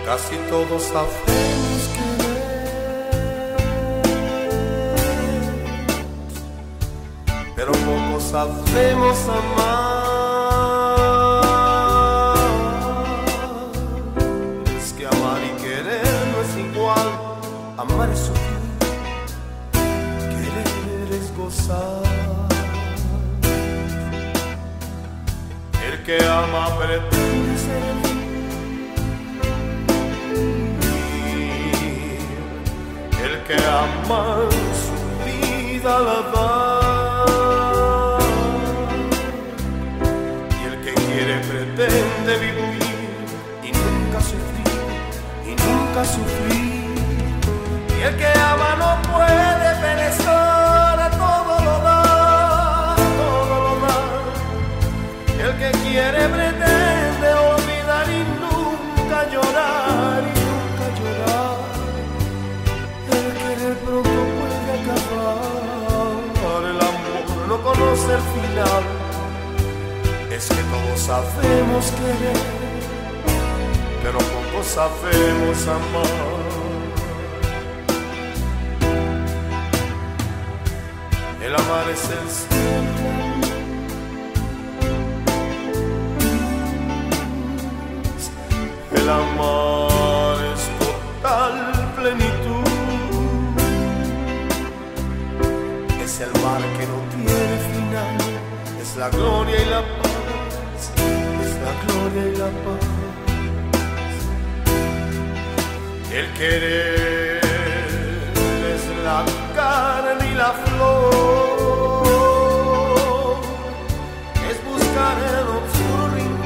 Casi todos sabemos querer, pero pocos sabemos amar. Es que amar y querer no es igual. Amar es sufrir, querer es gozar. El que ama pretende ser el que ama su vida la da, y el que quiere pretende vivir y nunca sufrir, y nunca sufrir. Y el que ama no puede perecer, todo lo da, todo lo da. El que quiere pretende olvidar y nunca llorar, y nunca llorar. El querer pronto puede acabar, el amor no conoce el final. Es que todos sabemos querer, pero pocos sabemos amar. El amar es el cielo, el amar es total plenitud. Es el mar que no tiene final, es la gloria y la paz, es la gloria y la paz. El querer es la carne y la flor, es buscar el oscuro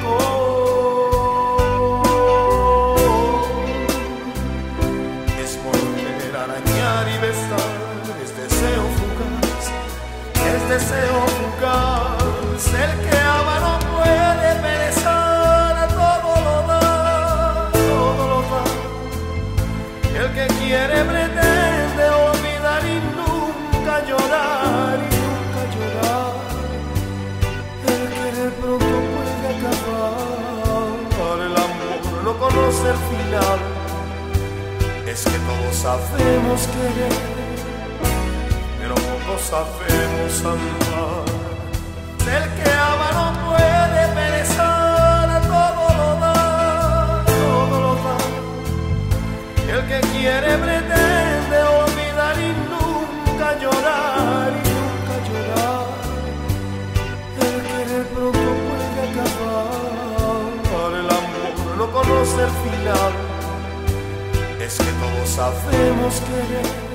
rincón, es morder, arañar y besar, es deseo fugaz, es deseo fugaz. El que ama no puede perecer, todo lo da, todo lo da. El que quiere pretende olvidar y nunca llorar, y nunca llorar. El querer pronto puede acabar, el amor no conoce el final. Es que todos sabemos querer, pero pocos sabemos amar. El que ama no puede perecer, todo lo da, todo lo da. El que quiere pretende olvidar y nunca llorar, y nunca llorar. El querer pronto puede acabar, el amor no conoce el final. Es que todos sabemos querer,